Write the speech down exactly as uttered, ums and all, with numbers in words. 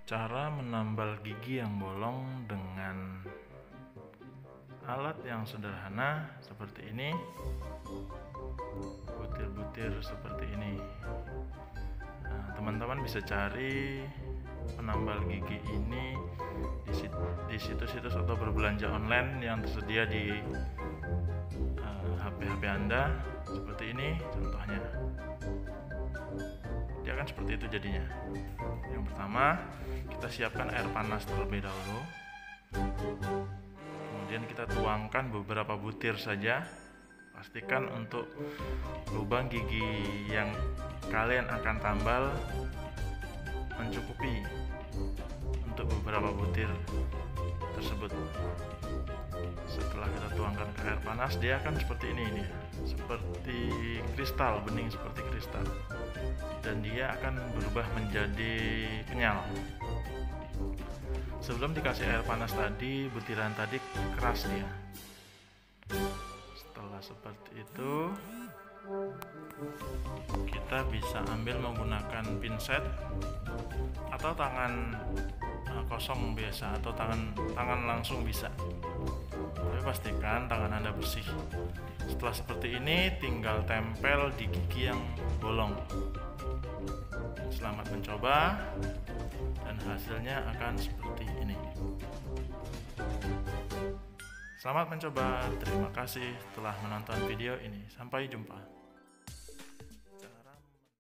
Cara menambal gigi yang bolong dengan alat yang sederhana seperti ini, butir-butir seperti ini. Nah, teman-teman bisa cari penambal gigi ini di situs-situs atau berbelanja online yang tersedia di uh, H P H P Anda. Seperti ini contohnya. Dia akan seperti itu jadinya. Yang pertama, kita siapkan air panas terlebih dahulu. Kemudian kita tuangkan beberapa butir saja. Pastikan untuk lubang gigi yang kalian akan tambal mencukupi untuk beberapa butir tersebut. Setelah kita tuangkan ke air panas, dia akan seperti ini ini, seperti kristal, bening seperti kristal, dan dia akan berubah menjadi kenyal. Sebelum dikasih air panas tadi, butiran tadi keras dia. Setelah seperti itu, kita bisa ambil menggunakan pinset atau tangan kosong biasa, atau tangan tangan langsung bisa. Tapi pastikan tangan Anda bersih. Setelah seperti ini, tinggal tempel di gigi yang bolong. Selamat mencoba, dan hasilnya akan seperti ini. Selamat mencoba. Terima kasih telah menonton video ini. Sampai jumpa.